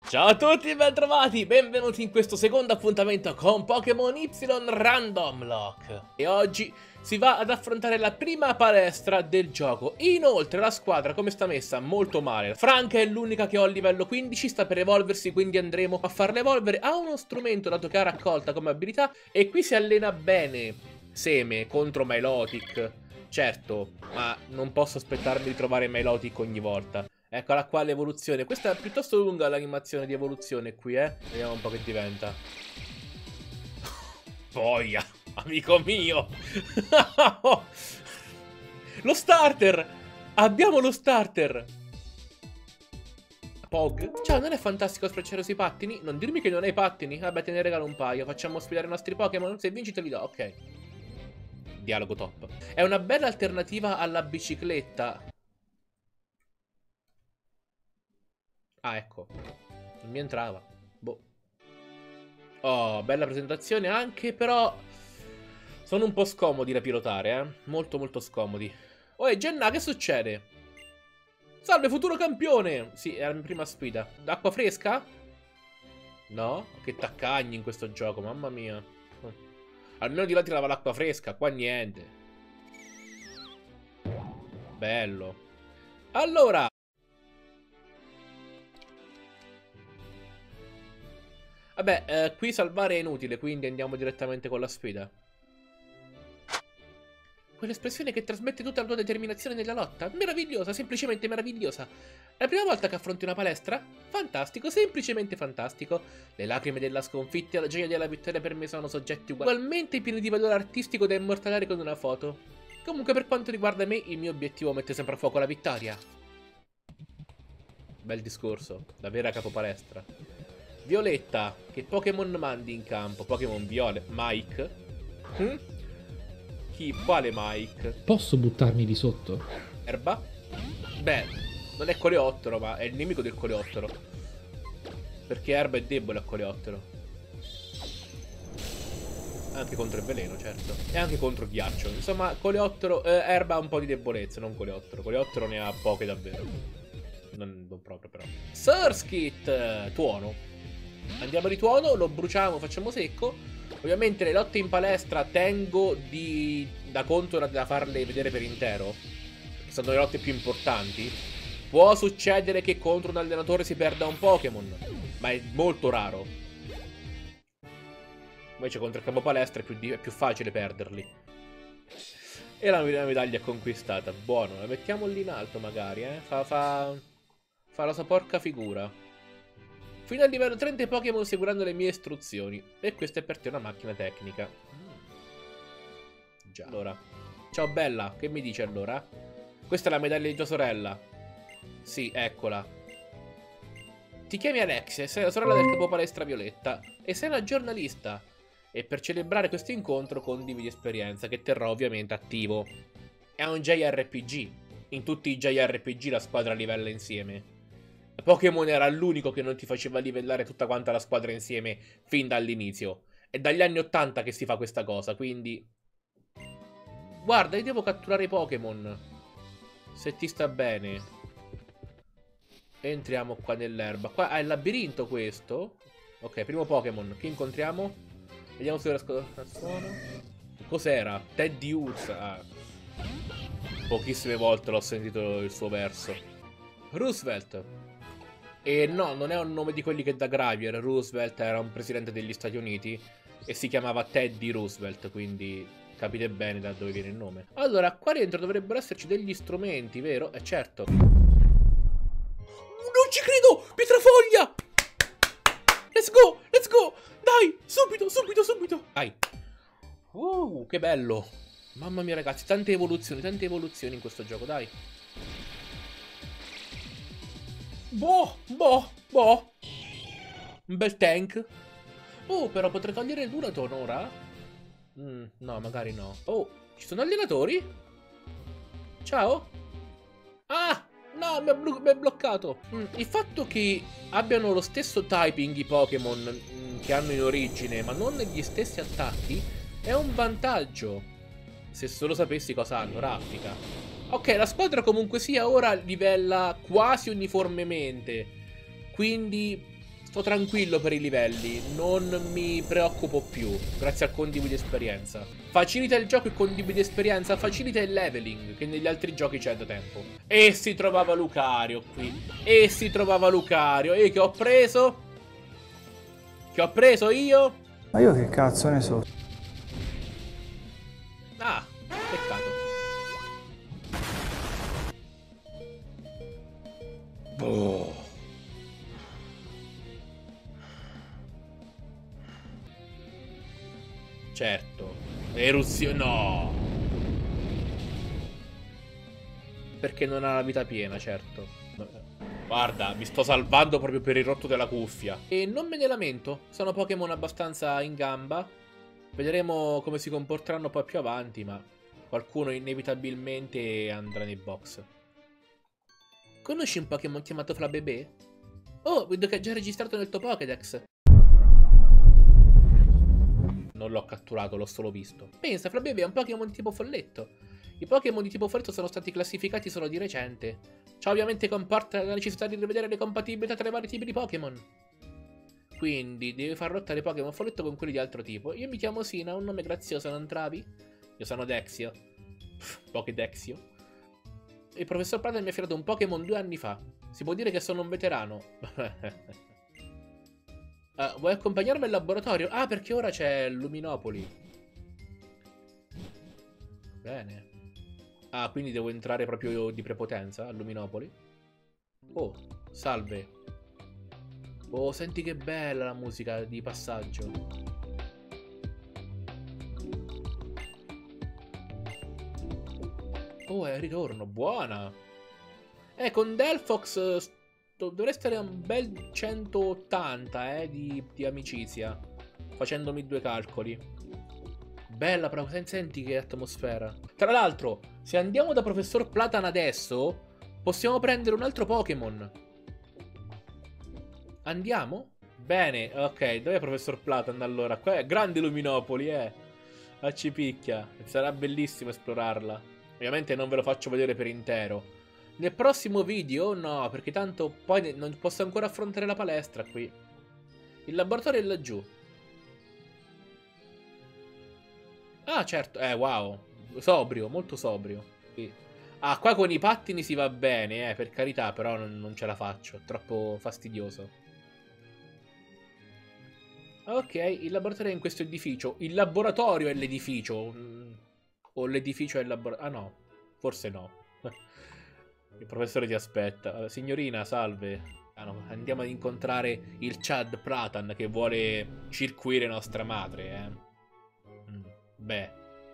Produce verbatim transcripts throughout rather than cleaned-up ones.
Ciao a tutti e bentrovati, benvenuti in questo secondo appuntamento con Pokémon Y Random Lock. E oggi si va ad affrontare la prima palestra del gioco. Inoltre la squadra come sta messa? Molto male. Franca è l'unica che ho a livello quindici, sta per evolversi, quindi andremo a farla evolvere. Ha uno strumento dato che ha raccolta come abilità e qui si allena bene. Seme contro Milotic. Certo, ma non posso aspettarmi di trovare Milotic ogni volta. Eccola qua l'evoluzione. Questa è piuttosto lunga l'animazione di evoluzione qui, eh. Vediamo un po' che diventa. Boia, amico mio. Lo starter. Abbiamo lo starter. Pog. Ciao, non è fantastico sprecciare sui pattini? Non dirmi che non hai pattini. Vabbè, te ne regalo un paio. Facciamo sfidare i nostri Pokémon. Se vinci te li do, ok. Dialogo top. È una bella alternativa alla bicicletta. Ah, ecco. Non mi entrava. Boh. Oh, bella presentazione anche, però sono un po' scomodi da pilotare, eh. Molto, molto scomodi. Oh, Genna, che succede? Salve, futuro campione! Sì, è la mia prima sfida. Acqua fresca? No? Che taccagni in questo gioco, mamma mia. Almeno di là tirava l'acqua fresca, qua niente. Bello. Allora... Vabbè, eh, qui salvare è inutile, quindi andiamo direttamente con la sfida. Quell'espressione che trasmette tutta la tua determinazione nella lotta? Meravigliosa, semplicemente meravigliosa. È la prima volta che affronti una palestra? Fantastico, semplicemente fantastico. Le lacrime della sconfitta e la gioia della vittoria per me sono soggetti ugualmente pieni di valore artistico da immortalare con una foto. Comunque, per quanto riguarda me, il mio obiettivo mette sempre a fuoco la vittoria. Bel discorso, la vera capopalestra. Violetta, che Pokémon mandi in campo? Pokémon Violet. Mike? Hm? Chi? Quale Mike? Posso buttarmi di sotto? Erba? Beh, non è Coleottero, ma è il nemico del Coleottero. Perché Erba è debole a Coleottero. Anche contro il veleno, certo. E anche contro il ghiaccio. Insomma, Coleottero... Eh, Erba ha un po' di debolezza, non Coleottero. Coleottero ne ha poche davvero. Non, non proprio, però. Surskit! Tuono. Andiamo di tuono, lo bruciamo, facciamo secco. Ovviamente le lotte in palestra tengo di, da conto da, da farle vedere per intero. Sono le lotte più importanti. Può succedere che contro un allenatore si perda un Pokémon, ma è molto raro. Invece contro il capo palestra è più, è più facile perderli. E la, la medaglia è conquistata. Buono, la mettiamo lì in alto magari, eh. Fa, fa, fa la sua porca figura. Fino al livello trenta i Pokémon seguiranno le mie istruzioni. E questa è per te una macchina tecnica. Mm. Già. Allora. Ciao bella, che mi dici allora? Questa è la medaglia di tua sorella. Sì, eccola. Ti chiami Alexia e sei la sorella del capo palestra Violetta. E sei una giornalista. E per celebrare questo incontro condividi esperienza, che terrò ovviamente attivo. È un J R P G. In tutti i J R P G la squadra livella insieme. Pokémon era l'unico che non ti faceva livellare tutta quanta la squadra insieme fin dall'inizio. È dagli anni ottanta che si fa questa cosa, quindi... Guarda, io devo catturare i Pokémon. Se ti sta bene. Entriamo qua nell'erba. Qua è il labirinto questo. Ok, primo Pokémon. Chi incontriamo? Vediamo se riesco a suono. Cos'era? Teddy Ursa. Ah. Pochissime volte l'ho sentito il suo verso. Roosevelt. E no, non è un nome di quelli che da Gravier. Roosevelt era un presidente degli Stati Uniti e si chiamava Teddy Roosevelt, quindi capite bene da dove viene il nome. Allora, qua dentro dovrebbero esserci degli strumenti, vero? Eh certo. Non ci credo! Pietrafoglia! Let's go! Let's go! Dai! Subito, subito, subito! Dai! Uh, che bello! Mamma mia ragazzi, tante evoluzioni, tante evoluzioni in questo gioco, dai! Boh, boh, boh. Un bel tank. Oh, però potrei togliere il Duraton ora? Mm, no, magari no. Oh, ci sono allenatori? Ciao? Ah, no, mi ha, mi ha bloccato. Mm, il fatto che abbiano lo stesso typing i Pokémon mm, che hanno in origine, ma non gli stessi attacchi, è un vantaggio. Se solo sapessi cosa hanno, raffica. Ok, la squadra comunque sia ora livella quasi uniformemente. Quindi Sto tranquillo per i livelli, non mi preoccupo più, grazie al condividi esperienza. Facilita il gioco il condividi esperienza, facilita il leveling, che negli altri giochi c'è da tempo. E si trovava Lucario qui, e si trovava Lucario, e che ho preso? Che ho preso io? Ma io che cazzo ne so? Ah, peccato. Oh. Certo. Eruzione. No. Perché non ha la vita piena, certo. Guarda, mi sto salvando proprio per il rotto della cuffia. E non me ne lamento. Sono Pokémon abbastanza in gamba. Vedremo come si comporteranno poi più avanti, ma qualcuno inevitabilmente andrà nei box. Conosci un Pokémon chiamato Flabébé? Oh, vedo che è già registrato nel tuo Pokédex. Non l'ho catturato, l'ho solo visto. Pensa, Flabébé è un Pokémon tipo folletto. I Pokémon di tipo folletto sono stati classificati solo di recente. Ciò ovviamente comporta la necessità di rivedere le compatibilità tra i vari tipi di Pokémon. Quindi devi far lottare Pokémon folletto con quelli di altro tipo. Io mi chiamo Sina, un nome grazioso, non trovi? Io sono Dexio. Pokédexio. Il professor Prater mi ha affidato un Pokémon due anni fa. Si può dire che sono un veterano. Uh, vuoi accompagnarmi al laboratorio? Ah, perché ora c'è Luminopoli. Bene. Ah, quindi devo entrare proprio di prepotenza a Luminopoli? Oh, salve. Oh, senti che bella la musica di passaggio. Oh, è il ritorno, buona. Eh, con Delphox dovrei stare a un bel centottanta, eh, di, di amicizia. Facendomi due calcoli. Bella, però senti che atmosfera. Tra l'altro, se andiamo da Professor Platan adesso, possiamo prendere un altro Pokémon. Andiamo? Bene, ok, dov'è Professor Platan allora? Qua è grande Luminopoli, eh. Ma ci picchia. Sarà bellissimo esplorarla. Ovviamente non ve lo faccio vedere per intero. Nel prossimo video no, perché tanto poi non posso ancora affrontare la palestra qui. Il laboratorio è laggiù. Ah, certo, eh, wow. Sobrio, molto sobrio. Sì. Ah, qua con i pattini si va bene, eh, per carità, però non, non ce la faccio, è troppo fastidioso. Ok, il laboratorio è in questo edificio. Il laboratorio è l'edificio. O l'edificio è il laboratorio. Ah no, forse no. Il professore ti aspetta. Signorina, salve. Ah, no, andiamo ad incontrare il Chad Pratan che vuole circuire nostra madre, eh. Mm, beh.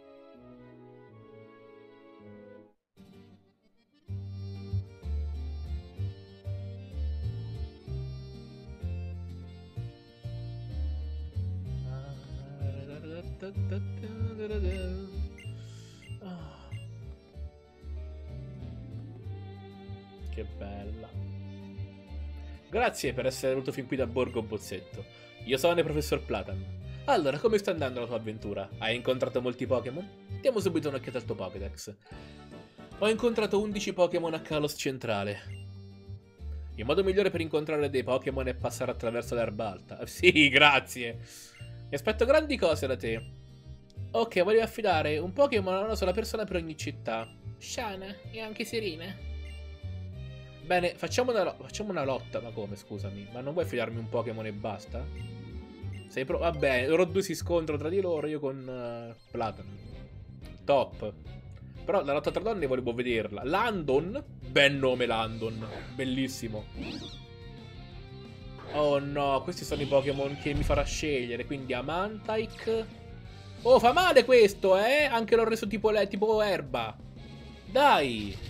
Che bella. Grazie per essere venuto fin qui da Borgo Bozzetto. Io sono il professor Platan. Allora, come sta andando la tua avventura? Hai incontrato molti Pokémon? Diamo subito un'occhiata al tuo Pokédex. Ho incontrato undici Pokémon a Kalos centrale. Il modo migliore per incontrare dei Pokémon è passare attraverso l'erba alta. Sì, grazie. Mi aspetto grandi cose da te. Ok, voglio affidare un Pokémon a una sola persona per ogni città. Shana e anche Serena. Bene, facciamo una, facciamo una lotta. Ma come, scusami? Ma non vuoi fidarmi un Pokémon e basta? Sei pro... Vabbè, loro due si scontrano tra di loro, io con uh, Platan. Top. Però la lotta tra donne volevo vederla. Landon? Bel nome Landon. Bellissimo. Oh no, questi sono i Pokémon che mi farà scegliere. Quindi Amantike. Oh, fa male questo, eh? Anche l'ho reso tipo, tipo erba. Dai.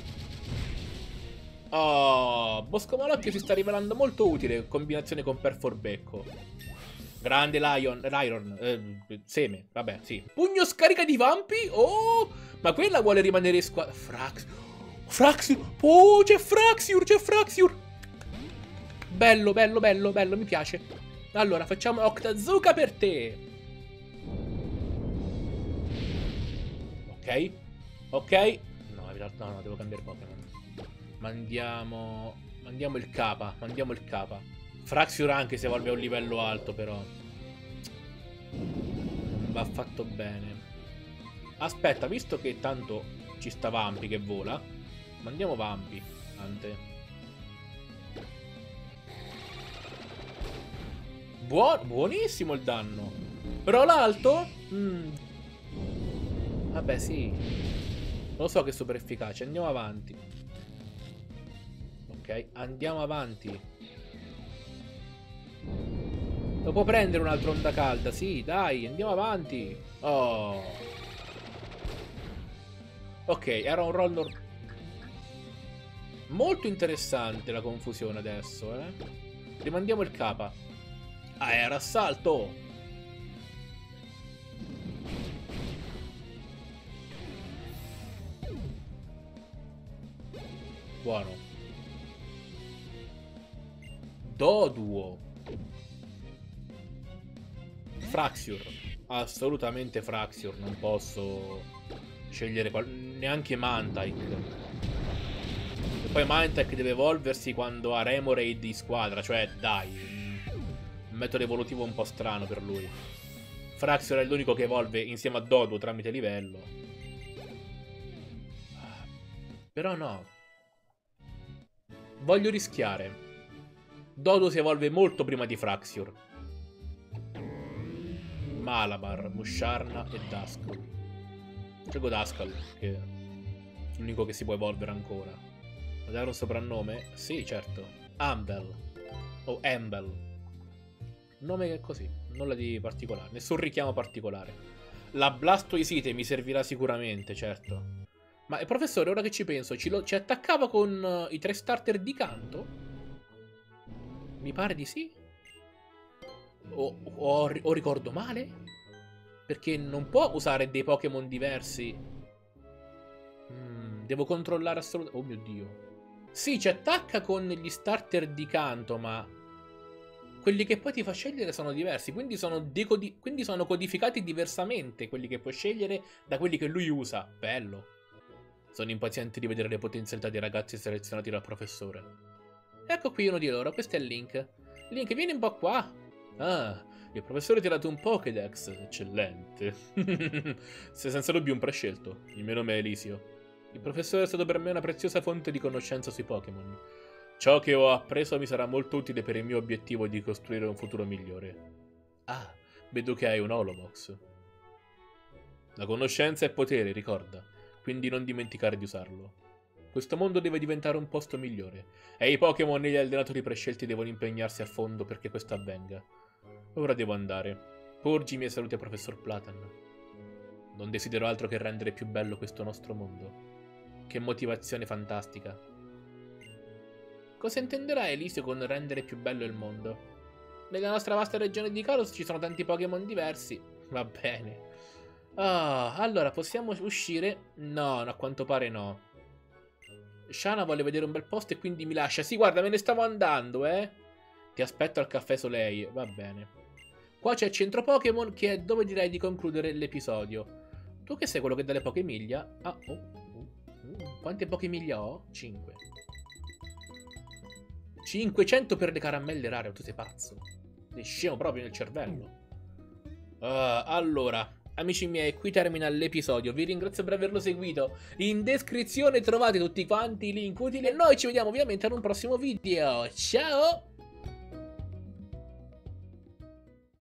Oh, Bosco Malocchio si sta rivelando molto utile in combinazione con Perforbecco. Grande Lion, Lyron, eh, seme, vabbè, sì. Pugno scarica di vampi? Oh, ma quella vuole rimanere in squadra. Frax, Fraxiur, oh, c'è Fraxiur, c'è Fraxiur. Bello, bello, bello, bello, mi piace. Allora, facciamo Octazooka per te. Ok, ok. No, no, no, devo cambiare Pokémon. Mandiamo... Mandiamo il Kappa. Mandiamo il Kappa. Fraxior anche se evolve a un livello alto, però non va fatto bene. Aspetta, visto che tanto ci sta Vampi che vola, mandiamo Vampi, Ante. Buon, buonissimo il danno. Però l'alto? Mm. Vabbè, sì. Lo so che è super efficace. Andiamo avanti. Ok, andiamo avanti. Lo può prendere un'altra onda calda? Sì, dai, andiamo avanti. Oh. Ok, era un roll molto interessante la confusione adesso, eh. Rimandiamo il K. Ah, era assalto. Buono. Doduo. Fraxior. Assolutamente Fraxior. Non posso scegliere neanche Mantike. E poi Mantike deve evolversi quando ha Remoraid di squadra. Cioè, dai. Un metodo evolutivo un po' strano per lui. Fraxior è l'unico che evolve insieme a Doduo tramite livello. Però no. Voglio rischiare. Doduo si evolve molto prima di Fraxior. Malabar, Musharna e Duskull. Scelgo Duskull, che è l'unico che si può evolvere ancora. Vuoi dare un soprannome? Sì, certo. Ambel. O Ambel. Nome che è così, nulla di particolare. Nessun richiamo particolare. La Blastoisite mi servirà sicuramente, certo. Ma il professore, ora che ci penso, ci, lo, ci attaccava con uh, i tre starter di canto? Mi pare di sì. O, o, o ricordo male? Perché non può usare dei Pokémon diversi. Mm, devo controllare assolutamente. Oh mio Dio. Sì, ci attacca con gli starter di canto, ma quelli che poi ti fa scegliere sono diversi. Quindi sono, decodi quindi sono codificati diversamente quelli che puoi scegliere da quelli che lui usa. Bello. Sono impaziente di vedere le potenzialità dei ragazzi selezionati dal professore. Ecco qui uno di loro, questo è il Link. Link, vieni un po' qua. Ah, il professore ti ha dato un Pokédex. Eccellente. Sei senza dubbio un prescelto. Il mio nome è Elisio. Il professore è stato per me una preziosa fonte di conoscenza sui Pokémon. Ciò che ho appreso mi sarà molto utile per il mio obiettivo di costruire un futuro migliore. Ah, vedo che hai un Holobox. La conoscenza è potere, ricorda. Quindi non dimenticare di usarlo. Questo mondo deve diventare un posto migliore, e i Pokémon e gli allenatori prescelti devono impegnarsi a fondo perché questo avvenga. Ora devo andare. Porgi i miei saluti al professor Platan. Non desidero altro che rendere più bello questo nostro mondo. Che motivazione fantastica. Cosa intenderà Elisio con rendere più bello il mondo? Nella nostra vasta regione di Kalos ci sono tanti Pokémon diversi. Va bene. Ah, allora possiamo uscire? No, no, a quanto pare no. Shana vuole vedere un bel posto e quindi mi lascia. Sì, guarda, me ne stavo andando, eh. Ti aspetto al caffè Soleil. Va bene. Qua c'è il centro Pokémon, che è dove direi di concludere l'episodio. Tu che sei quello che dà le Pokémiglia? Ah, oh, oh, oh. Quante Pokémiglia ho? cinque. cinquecento per le caramelle rare. Tu sei pazzo. Sei scemo proprio nel cervello. Uh, allora... Amici miei, qui termina l'episodio. Vi ringrazio per averlo seguito. In descrizione trovate tutti quanti i link utili. E noi ci vediamo ovviamente ad un prossimo video. Ciao!